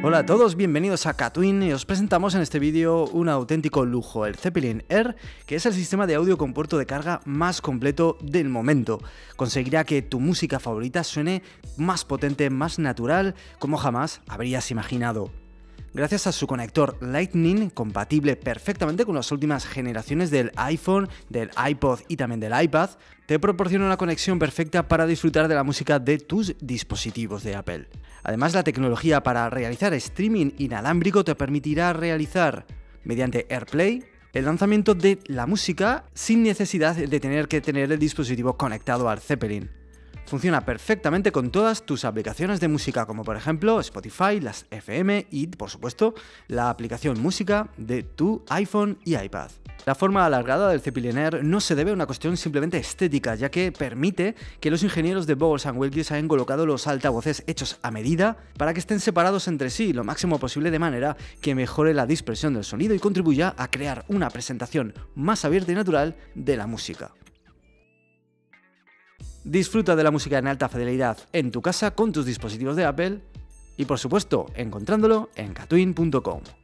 Hola a todos, bienvenidos a Catwin y os presentamos en este vídeo un auténtico lujo, el Zeppelin Air, que es el sistema de audio con puerto de carga más completo del momento. Conseguirá que tu música favorita suene más potente, más natural, como jamás habrías imaginado. Gracias a su conector Lightning, compatible perfectamente con las últimas generaciones del iPhone, del iPod y también del iPad, te proporciona una conexión perfecta para disfrutar de la música de tus dispositivos de Apple. Además, la tecnología para realizar streaming inalámbrico te permitirá realizar, mediante AirPlay, el lanzamiento de la música sin necesidad de tener que tener el dispositivo conectado al Zeppelin. Funciona perfectamente con todas tus aplicaciones de música, como por ejemplo Spotify, las FM y, por supuesto, la aplicación música de tu iPhone y iPad. La forma alargada del Zeppelin Air no se debe a una cuestión simplemente estética, ya que permite que los ingenieros de Bowers & Wilkins hayan colocado los altavoces hechos a medida para que estén separados entre sí lo máximo posible, de manera que mejore la dispersión del sonido y contribuya a crear una presentación más abierta y natural de la música. Disfruta de la música en alta fidelidad en tu casa con tus dispositivos de Apple y, por supuesto, encontrándolo en catwin.com.